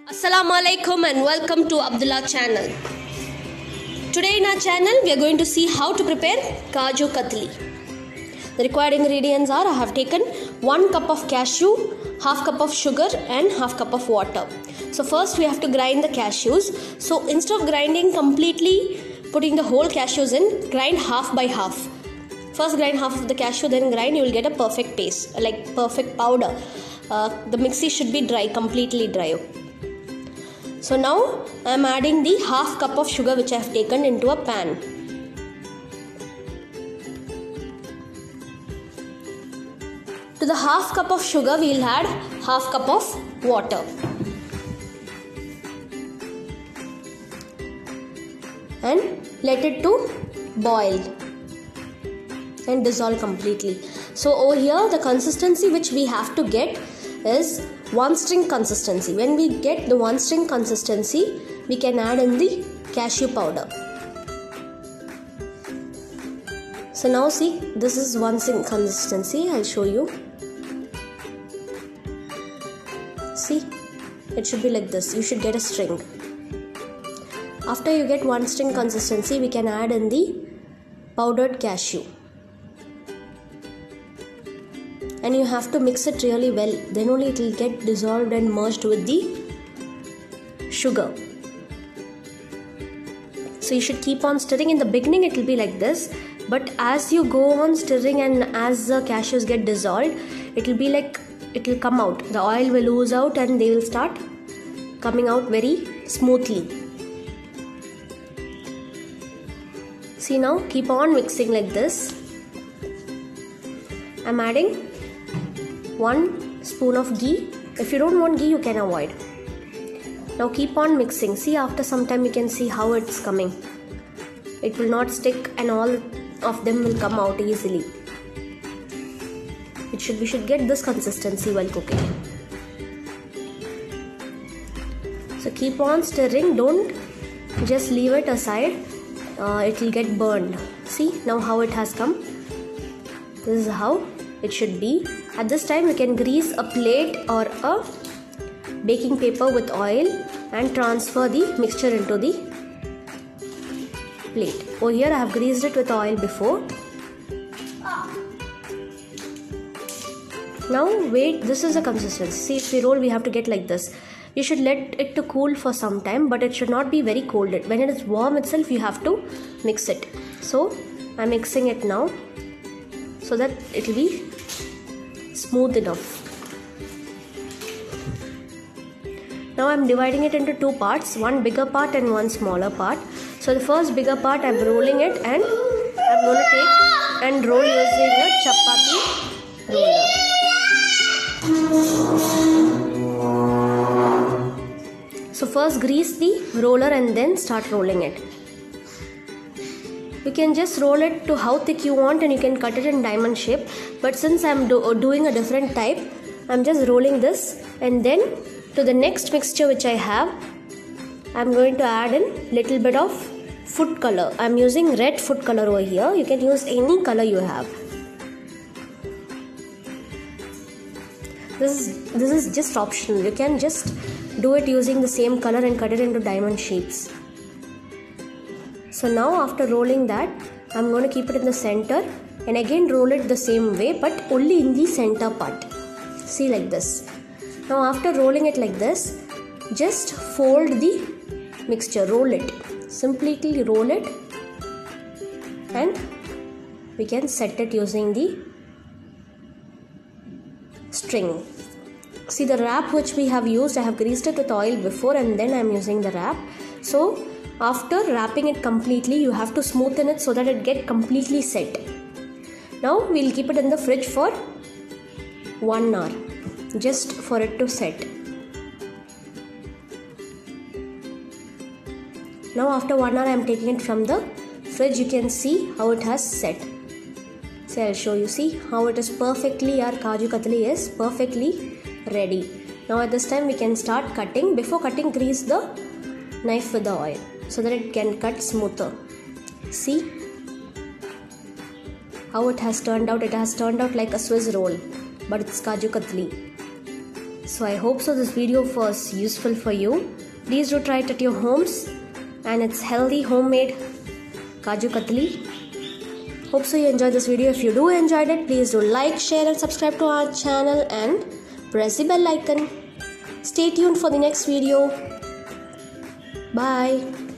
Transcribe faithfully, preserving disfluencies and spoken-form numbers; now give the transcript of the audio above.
Assalamu alaikum and welcome to Abdullah channel. Today in our channel we are going to see how to prepare Kaju Katli. The required ingredients are I have taken one cup of cashew, half cup of sugar and half cup of water. So first we have to grind the cashews. So instead of grinding completely, putting the whole cashews in, grind half by half. First grind half of the cashew, then grind, you will get a perfect paste, like perfect powder. Uh, the mixie should be dry, completely dry. So now I am adding the half cup of sugar which I have taken into a pan. To the half cup of sugar we will add half cup of water. And let it to boil and dissolve completely. So over here the consistency which we have to get is one string consistency. When we get the one string consistency, we can add in the cashew powder. So now see, this is one string consistency. I'll show you. See, it should be like this. You should get a string. After you get one string consistency, we can add in the powdered cashew. And you have to mix it really well, then only it will get dissolved and merged with the sugar. So you should keep on stirring. In the beginning it will be like this, but as you go on stirring and as the cashews get dissolved, it will be like, it will come out, the oil will ooze out and they will start coming out very smoothly. See, now keep on mixing like this. I am adding one spoon of ghee. If you don't want ghee, you can avoid. Now keep on mixing. See, after some time you can see how it's coming. It will not stick and all of them will come out easily. It should, we should get this consistency while cooking. So keep on stirring. Don't just leave it aside. Uh, it will get burned. See now how it has come. This is how it should be. At this time you can grease a plate or a baking paper with oil and transfer the mixture into the plate. Over here I have greased it with oil before. Now wait, this is the consistency. See, if we roll we have to get like this. You should let it to cool for some time, but it should not be very cold. When it is warm itself you have to mix it. So I am mixing it now so that it will be smooth enough. Now I am dividing it into two parts, one bigger part and one smaller part. So the first bigger part I am rolling it and I am going to take and roll using a chapati roller. So first grease the roller and then start rolling it. You can just roll it to how thick you want and you can cut it in diamond shape. But since I am do doing a different type, I am just rolling this and then to the next mixture which I have, I am going to add in little bit of food color. I am using red food color over here. You can use any color you have. This is, this is just optional. You can just do it using the same color and cut it into diamond shapes. So now after rolling that, I am going to keep it in the center and again roll it the same way but only in the center part. See, like this. Now after rolling it like this, just fold the mixture, roll it. Simply roll it and we can set it using the string. See, the wrap which we have used, I have greased it with oil before and then I am using the wrap. So after wrapping it completely, you have to smoothen it so that it get completely set. Now we will keep it in the fridge for one hour, just for it to set. Now after one hour I am taking it from the fridge. You can see how it has set. So I will show you. See how it is perfectly, our Kaju Katli is perfectly ready. Now at this time we can start cutting. Before cutting, grease the knife with the oil so that it can cut smoother. See how it has turned out. It has turned out like a Swiss roll, but it's Kaju Katli. So I hope so this video was useful for you. Please do try it at your homes, and it's healthy homemade Kaju Katli. Hope so you enjoyed this video. If you do enjoyed it, please do like, share and subscribe to our channel and press the bell icon. Stay tuned for the next video. Bye.